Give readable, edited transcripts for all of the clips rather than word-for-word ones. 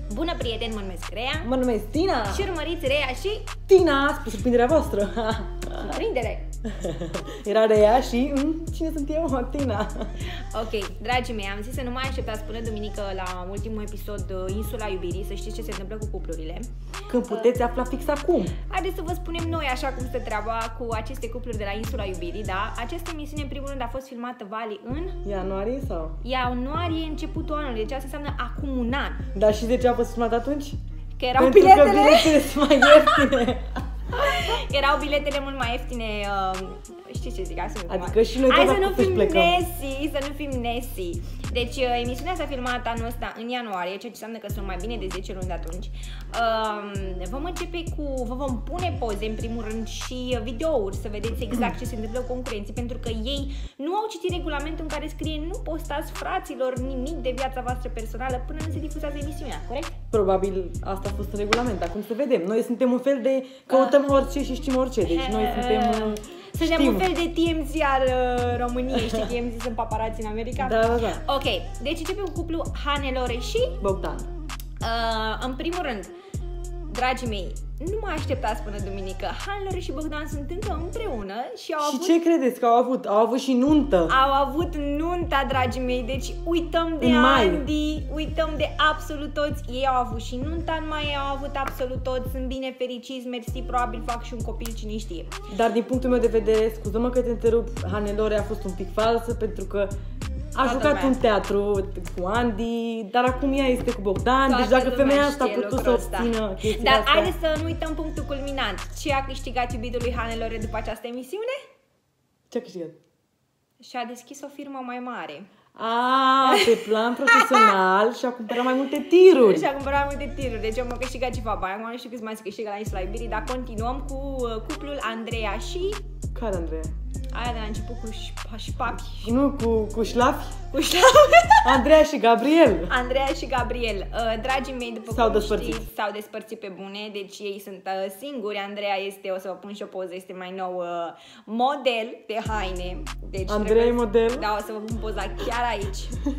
Bună prieteni, mă numesc Rea. Mă numesc Tina. Și urmăriți Rea și... Tina, spre surprinderea voastră. Surprindere. Era Rea și... cine sunt eu? Tina. Ok, dragii mei, am zis să nu mai așteptați până duminică la ultimul episod Insula Iubirii, să știți ce se întâmplă cu cuplurile. Când puteți afla fix acum. Haideți să vă spunem noi așa cum stă treaba cu aceste cupluri de la Insula Iubirii, da? Această emisiune, în primul rând, a fost filmată, Vali, în... Ianuarie sau? Ianuarie, începutul anului, deci asta înseamnă acum un an. Dar și de ce a fost filmat atunci? Că erau Pentru biletele... că biletele sunt mai ieftine. Erau biletele mult mai ieftine, știi ce zic, adică și noi hai tot să nu fim plecăm. nesi, să nu fim nesi. Deci emisiunea s-a filmat anul ăsta în ianuarie, ceea ce înseamnă că sunt mai bine de 10 luni de atunci. Vom începe cu, vă vom pune poze în primul rând și videouri să vedeți exact ce se întâmplă cu concurenții, pentru că ei nu au citit regulamentul în care scrie nu postați fraților nimic de viața voastră personală până nu se difuzează emisiunea, corect? Probabil asta a fost în regulament, acum să vedem. Noi suntem un fel de căutăm orice și știm orice, deci noi suntem... Suntem un fel de TMZ al României, știi, TMZ sunt paparați în America? Da, da, da. Ok, deci începem cu cuplul Hannelore și... Bogdan. În primul rând, dragii mei, nu mai așteptați până duminică. Hannelore și Bogdan sunt încă împreună și au avut... Și ce credeți că au avut? Au avut și nuntă. Au avut nunta, dragii mei, deci uităm de Andy, uităm de absolut toți. Ei au avut și nunta în mai, au avut absolut toți, sunt bine fericiți, mersi, probabil fac și un copil, cine știe. Dar din punctul meu de vedere, scuză-mă că te întrerup, Hannelore a fost un pic falsă pentru că a jucat un teatru cu Andy, dar acum ea este cu Bogdan, deci dacă femeia asta a putut să obțină chestia Dar asta... haideți să nu uităm punctul culminant. Ce a câștigat iubitul lui Hannelore după această emisiune? Ce a câștigat? Și-a deschis o firmă mai mare. Pe plan profesional și a cumpărat mai multe tiruri. Și a cumpărat multe tiruri, deci am câștigat ceva bani. Acum nu știu câți mai se câștigă la Insula Iubirii, dar continuăm cu cuplul Andreea și... Care, Andreea? Aia de la început cu șpapi. Nu, cu șlafi? Cu șlafi. Andreea și Gabriel. Andreea și Gabriel. Dragii mei, după s-au cum despărțit. știți, s-au despărțit pe bune, deci ei sunt singuri. Andreea este, o să vă pun și o poză, este mai nou model de haine. Deci Andreea e model? Da, o să vă pun poza chiar aici.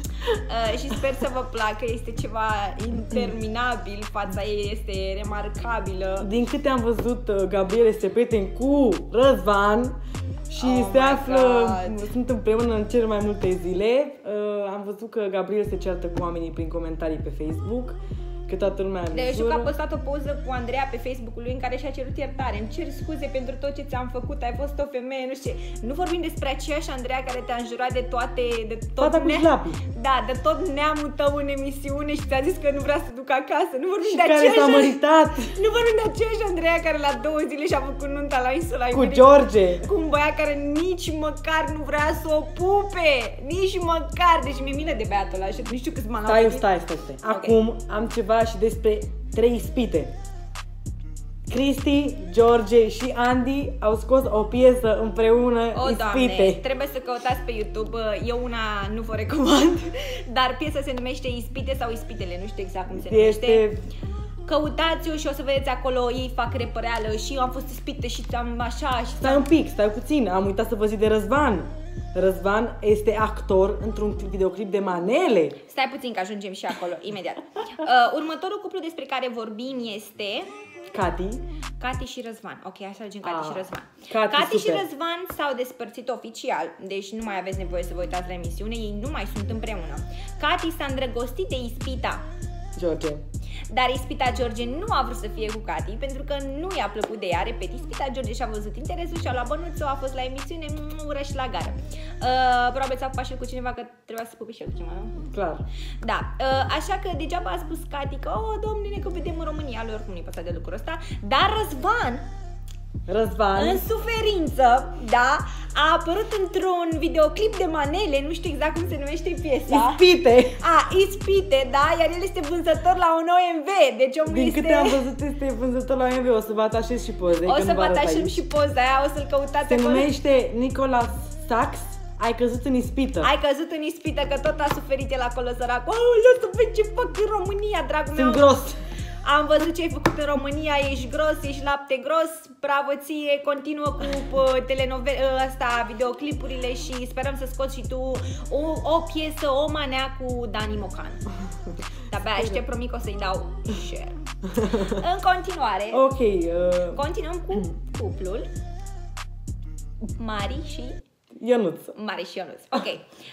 Și sper să vă placă, este ceva interminabil, fața ei este remarcabilă. Din câte am văzut, Gabriel este prieten cu Răzvan. Și se află, sunt împreună în cel mai multe zile. Am văzut că Gabriel se ceartă cu oamenii prin comentarii pe Facebook, că toată lumea Deci știu că a postat o poză cu Andreea pe Facebook-ul lui în care și-a cerut iertare. Îmi cer scuze pentru tot ce ți-am făcut, ai fost o femeie, nu știu ce. Nu vorbim despre aceeași Andreea care te-a înjurat de toate... De tot da, de tot neamul tău în emisiune și ți-a zis că nu vrea să duc acasă. Nu vorbim și de care s-a măritat. Nu vorbim de aceeași Andreea care la 2 zile și-a făcut nunta la Insula Iubirii. Cu George. Cu un băiat care nici măcar nu vrea să o pupe. Nici măcar. Deci mi-e milă de băiatul ăla și nu știu câți bani. Stai. Acum am ceva și despre 3 ispite. Cristi, George și Andy au scos o piesă împreună, Ispite. Doamne, trebuie să căutați pe YouTube, eu una nu vă recomand, dar piesa se numește Ispite sau Ispitele, nu știu exact cum se numește. Căutați-o și o să vedeți acolo, ei fac repăreală și eu am fost ispite și am așa și... Stai puțin, am uitat să vă zic de Răzvan. Răzvan este actor într-un videoclip de manele. Stai puțin că ajungem și acolo, imediat. Următorul cuplu despre care vorbim este... Cati și Răzvan. Ok, hai să ajungem Cati și Răzvan. Cati și Răzvan s-au despărțit oficial, deci nu mai aveți nevoie să vă uitați la emisiune, ei nu mai sunt împreună. Cati s-a îndrăgostit de ispita George. Dar ispita George nu a vrut să fie cu Cati pentru că nu i-a plăcut de ea. Repet, ispita George și-a văzut interesul și a luat bănuțul, a fost la emisiune, ură și la gară. Probabil s-a pupat și el cu cineva, că trebuia să pupe și el cu cineva, nu? Clar. Da, așa că degeaba a spus Cati că, domnule, că vedem în România, lui oricum nu-i păsat de lucrul ăsta. Dar Răzvan, în suferință, da, a apărut într-un videoclip de manele, nu știu exact cum se numește piesa. Ispite, da, iar el este vânzător la un OMV, deci omul Din câte am văzut este vânzător la OMV, o să vă atașez și poze. O să vă atașăm și poza aia, o să-l căutați acolo. Se numește Nicolas Sachs, ai căzut în ispită. Ai căzut în ispită, că tot a suferit el acolo, săracul. Aoleu, să vezi ce fac în România, dragul meu. Sunt gros. Am văzut ce ai făcut în România, ești gros, ești lapte gros, bravo ție, continuă cu videoclipurile și sperăm să scoți și tu o piesă, o manea cu Dani Mocan. De-abia aștept, promit că o să-i dau share. În continuare, continuăm cu cuplul Mari și Ionuț. Ok.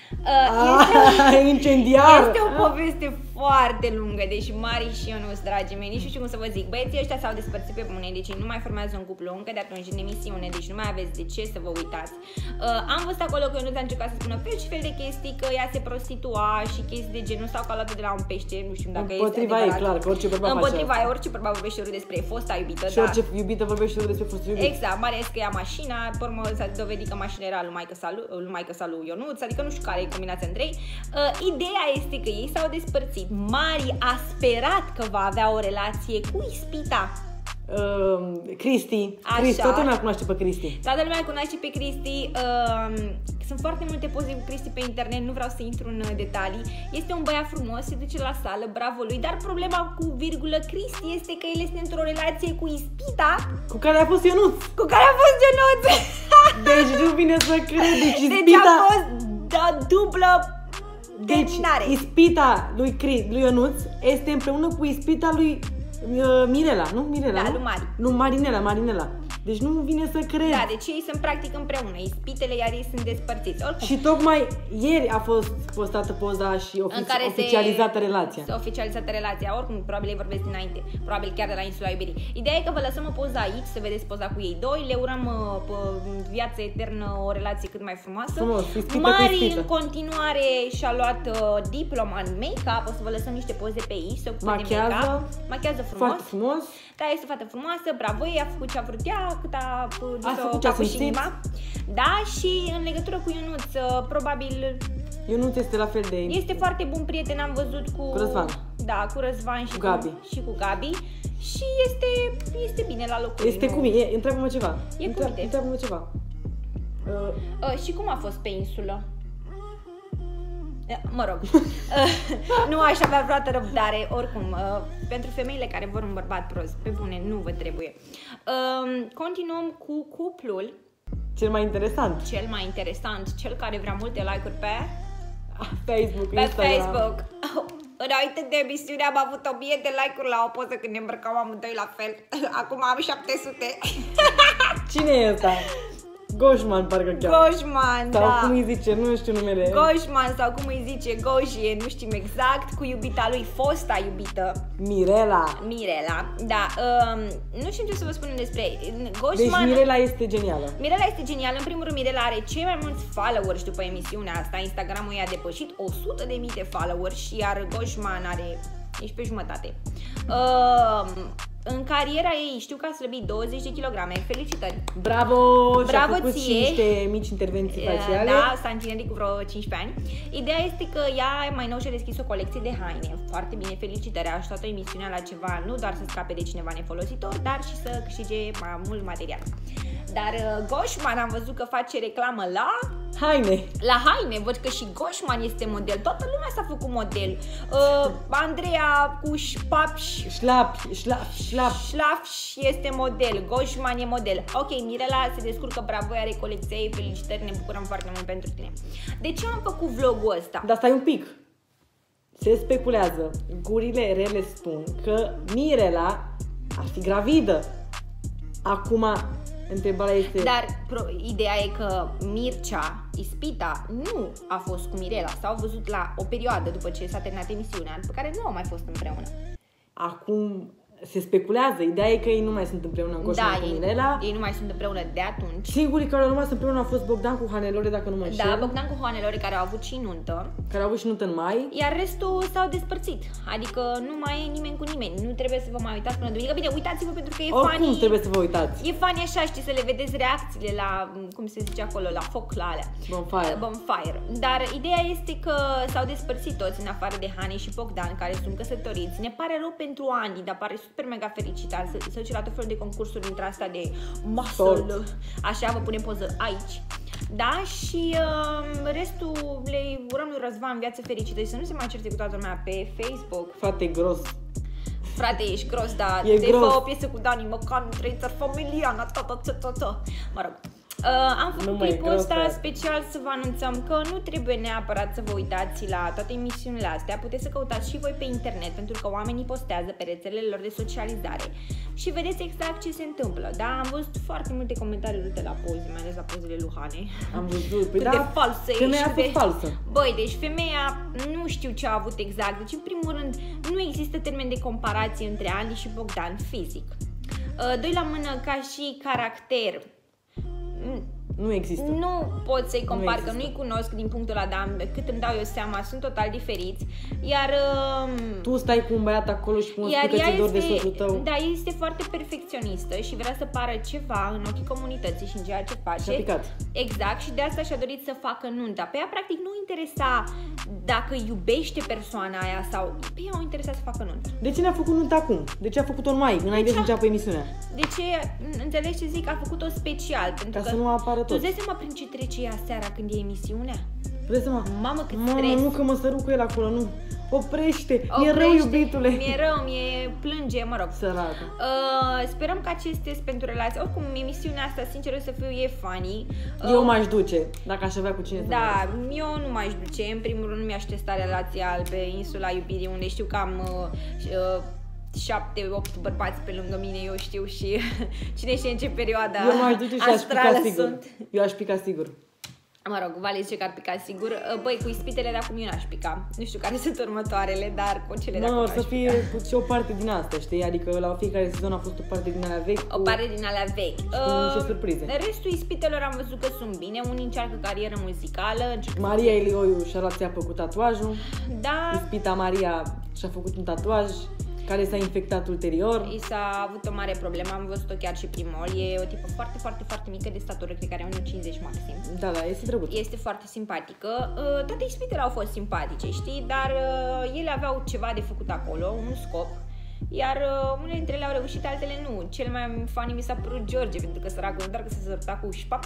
Incendiar! Este o poveste foarte lungă, deci Mari și Ionuț, dragii mei, nici nu știu cum să vă zic. Băieții ăștia s-au despărțit pe bune, deci nu mai formează un cuplu încă de atunci în emisiune, deci nu mai aveți de ce să vă uitați. Am văzut acolo că Ionuț a încercat să spună fel și fel de chestii, că ea se prostitua și chestii de genul sau că a luat de la un pește, nu știu dacă împotriva este adevărat. Clar, că orice bărbat împotriva ei, orice bărbat vorbește urât despre fosta iubită. Și orice iubită vorbește urât despre fostul iubit. Exact, Mari că ia mașina, pe urmă s-a dovedit că mașina era lui maică lui Ionuț, adică nu știu care e combinația între ei. Ideea este că ei s-au despărțit. Mari a sperat că va avea o relație cu ispita. Cristi. Toată lumea cunoaște pe Cristi. Toată lumea cunoaște pe Cristi. Sunt foarte multe poze cu Cristi pe internet, nu vreau să intru în detalii. Este un băiat frumos, se duce la sală, bravo lui, dar problema cu virgulă Cristi este că el este într-o relație cu ispita. Cu care a fost Ionuț. Deci nu vine să crezi. Deci a fost dublă terminare. Deci ispita lui Ionuț este împreună cu ispita lui Mirela, nu? Mirela, da, nu? lui Mari. Nu, Marinela. Deci nu vine să crezi. Da, deci ei sunt practic împreună, ispitele, iar ei sunt despărțiți. Oricum. Și tocmai ieri a fost postată poza și oficializată relația. Oficializată relația, oricum, probabil ei vorbesc dinainte, probabil chiar de la insula Iubirii. Ideea e că vă lăsăm o poză aici, să vedeți poza cu ei doi, le urăm viață eternă, o relație cât mai frumoasă. Mari în continuare și-a luat diploma în make-up, o să vă lăsăm niște poze pe aici, să machează frumos. Foarte frumos. Da, este o fată frumoasă, bravo, ei a făcut ce a vrut ea, cât a făcut ce a simțit. Da, și în legătură cu Ionuț, probabil Ionuț este la fel de... Este foarte bun prieten, am văzut cu Răzvan. Da, cu Răzvan și cu Gabi. Și este bine la locul. Este cum e? Întreabă-mă ceva. Întreabă-mă ceva. Și cum a fost pe insulă? Mă rog, nu aș avea vreodată răbdare, oricum, pentru femeile care vor un bărbat prost, pe bune, nu vă trebuie. Continuăm cu cuplul. Cel mai interesant, cel care vrea multe like-uri pe Facebook. Înainte de emisiune am avut 1000 de like-uri la o poză când ne îmbrăcam amândoi la fel. Acum am 700. Cine e ăsta? Goșman, parcă chiar. Goșman, sau cum îi zice, nu știu numele. Goșman sau cum îi zice, Goșie, nu știm exact, cu iubita lui, fosta iubită. Mirela, da. Nu știu ce să vă spunem despre Goșman. Deci Mirela este genială. În primul rând, Mirela are cei mai mulți followers după emisiunea asta. Instagramul i-a depășit 100.000 de followers și iar Goșman are 11,5. În cariera ei știu că a slăbit 20 de kilograme. Felicitări! Bravo Bravo și-a făcut ție! Și niște mici intervenții faciale. Da, s-a întinerit cu vreo 15 ani. Ideea este că ea mai nou și-a deschis o colecție de haine. Foarte bine, felicitări! A ajutat emisiunea la ceva, nu doar să scape de cineva nefolositor, dar și să câștige mai mult material. Dar Goșman am văzut că face reclamă la haine. Văd că și Goșman este model. Toată lumea s-a făcut model. Andreea cu Șlaf este model. Goșman e model. Ok, Mirela se descurcă, bravo, are colecția ei, felicitări, ne bucurăm foarte mult pentru tine. De ce am făcut vlogul ăsta? Dar stai un pic. Se speculează, gurile rele spun că Mirela ar fi gravidă. Acum, întrebarea este... Dar ideea e că Mircea, ispita, nu a fost cu Mirela. S-au văzut la o perioadă după ce s-a terminat emisiunea, pe care nu au mai fost împreună. Acum se speculează. Ideea e că ei nu mai sunt împreună în Goșman cu Mirela. Ei nu mai sunt împreună de atunci. Singurii care au rămas împreună au fost Bogdan cu Hanelore, dacă nu mă înșel. Da, Bogdan cu Hanelore, care au avut și nuntă. În mai. Iar restul s-au despărțit. Adică nu mai e nimeni cu nimeni. Nu trebuie să vă mai uitați până duminică. Bine, uitați-vă pentru că e oricum funny. Trebuie să vă uitați. E funny așa, știi, să le vedeți reacțiile la, cum se zice acolo, la foc, la alea. Bonfire. Dar ideea este că s-au despărțit toți, în afară de Hani și Bogdan, care sunt căsătoriți. Ne pare rău pentru Andy, dar pare super mega fericit. Să duce la tot felul de concursuri dintre astea de muscle. Așa, vă punem poză aici. Da, și restul le urăm lui Răzvan viață fericită și să nu se mai certe cu toată lumea pe Facebook. Frate gros. Frate, ești gros, dar E te gros. fă o piesă cu Dani Măcan, trei țări familiana, mă rog. Am făcut clipul ăsta special să vă anunțăm că nu trebuie neapărat să vă uitați la toate emisiunile astea. Puteți să căutați și voi pe internet, pentru că oamenii postează pe rețelele lor de socializare și vedeți exact ce se întâmplă. Da, am văzut foarte multe comentarii urâte la poze, mai ales la pozele lui Hane. Am văzut, Cât de falsă ești. Femeia a fost falsă. Băi, deci femeia nu știu ce a avut exact. Deci, în primul rând, nu există termen de comparație între Andy și Bogdan fizic. Doi la mână ca și caracter. Nu există. Nu pot să-i compar, că nu-i cunosc din punctul ăla, dar cât îmi dau eu seama, sunt total diferiți. Iar tu stai cu un băiat acolo și cum spui că ți-e dor de soțul tău. Da, ea este foarte perfecționistă și vrea să pară ceva în ochii comunității și în ceea ce face. Și-a picat. Exact, și de asta și-a dorit să facă nunta. Pe ea, practic, nu interesa dacă iubește persoana aia sau... Pe ea o interesa să facă nunta. De ce ne-a făcut nunta acum? De ce a făcut-o în mai, înainte să înceapă emisiunea? De ce, înțelegi ce zic, a făcut-o special? Pentru ca că să nu apară tot. tu îți dai seama prin ce trece ea seara când e emisiunea? Vezi seama? Mamă, cât stres! Nu că mă săru cu el acolo, nu. Oprește! Mi-e rău, iubitule! Mi-e rău, mi-e plânge, mă rog. Săracă. Sperăm că acest test pentru relație, oricum emisiunea asta, sincer să fiu, e funny. Eu m-aș duce, dacă aș avea cu cine să da, eu nu m-aș duce. În primul rând nu mi-aș testa relația pe insula iubirii, unde știu că am 7-8 bărbați pe lângă mine, eu știu și cine știe în ce perioada eu m-aș duce și aș pica sigur. Sunt. Eu aș pica sigur. Mă rog, Vale zice că ar pica sigur. Băi, cu ispitele de acum eu n-aș pica. Nu știu care sunt următoarele, dar cu cele de acum să fie și o parte din asta, știi? Adică la fiecare sezon a fost o parte din alea vechi. O parte din alea vechi. Niște surprize. Restul ispitelor am văzut că sunt bine. Unii încearcă carieră muzicală. Maria Ilioiu și-a luat țeapă cu tatuajul. Da. Ispita Maria și-a făcut un tatuaj care s-a infectat ulterior. I s-a avut o mare problemă, am văzut-o chiar și primul. E o tipă foarte, foarte, foarte mică de statură, cred că are 1,50 maxim. Da, este drăguț. Este foarte simpatică. Toate ispitele au fost simpatice, știi? Dar ele aveau ceva de făcut acolo, un scop. Iar unele dintre ele au reușit, altele nu. Cel mai funny mi s-a părut George, pentru că săracul doar că s-a zărutat cu șpapi.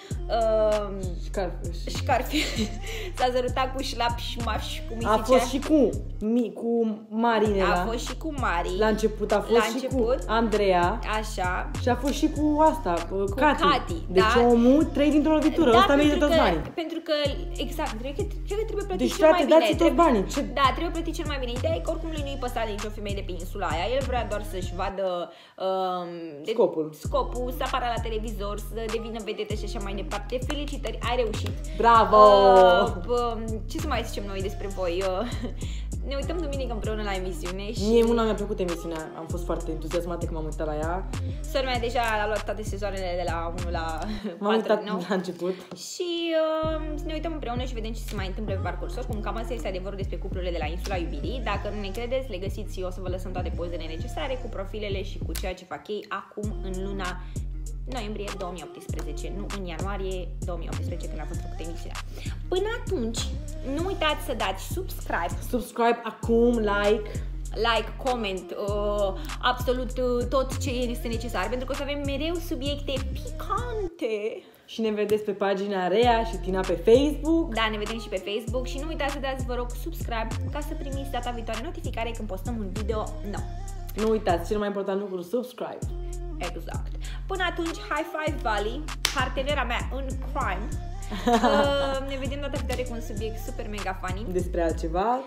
Șcarfi. S-a zărutat cu șlapi și mași, cum a fost și cu Marinela. A fost și cu Mari. La început a fost și cu Andreea. Așa. Și a fost și cu asta, Cati. Deci da. Omul 3 dintr-o lovitură. Asta merită toți banii. Pentru că, exact, cred că trebuie plătit deci, cel mai bine. Deci toți banii. Da, trebuie plătit cel mai bine. Ideea e că oricum lui nu-i păsa de nicio femeie de pe insula aia. El vrea doar să-și vadă scopul, să apară la televizor, să devină vedetă și așa mai departe. Felicitări, ai reușit. Bravo! Ce să mai zicem noi despre voi? Ne uităm duminică împreună la emisiune și... Mie una mi-a plăcut emisiunea, am fost foarte entuziasmată că m-am uitat la ea. Sora mea deja a luat toate sezoanele de la 1 la 4. M-am uitat la început. Și ne uităm împreună și vedem ce se mai întâmplă pe parcurs. Oricum, cam asta este adevărul despre cuplurile de la insula iubirii. Dacă nu ne credeți, le găsiți, o să vă lăsăm toate pozele necesare cu profilele și cu ceea ce fac ei acum în luna noiembrie 2018, nu în ianuarie 2018 când a fost făcută emisiunea. Până atunci, nu uitați să dați subscribe acum, like, comment, absolut tot ce este necesar, pentru că o să avem mereu subiecte picante. Și ne vedeți pe pagina Rea și Tina pe Facebook. Da, ne vedem și pe Facebook și nu uitați să dați, vă rog, subscribe ca să primiți data viitoare notificare când postăm un video nou. Nu uitați, cel mai important lucru, subscribe. Exact. Până atunci, high five, Vali, partenera mea în crime. Ne vedem data viitoare cu un subiect super mega funny. Despre altceva.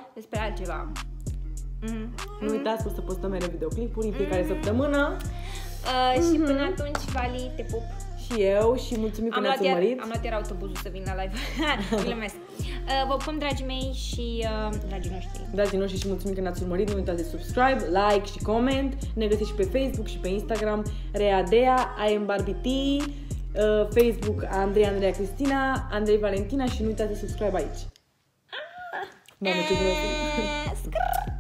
Nu uitați că o să postăm mereu videoclipuri în fiecare săptămână. Și până atunci, Vali, te pup. Și eu și mulțumim că ne-ați urmărit. Am luat iar autobuzul să vin la live. Glumesc. Vă pupăm, dragii mei și dragii noștri și mulțumim că ne-ați urmărit. Nu uitați de subscribe, like și comment. Ne găsiți și pe Facebook și pe Instagram Readea, I am Barbie T, Facebook Andreea Cristina, Andrei Valentina și nu uitați de subscribe aici. Mamă, ce bună!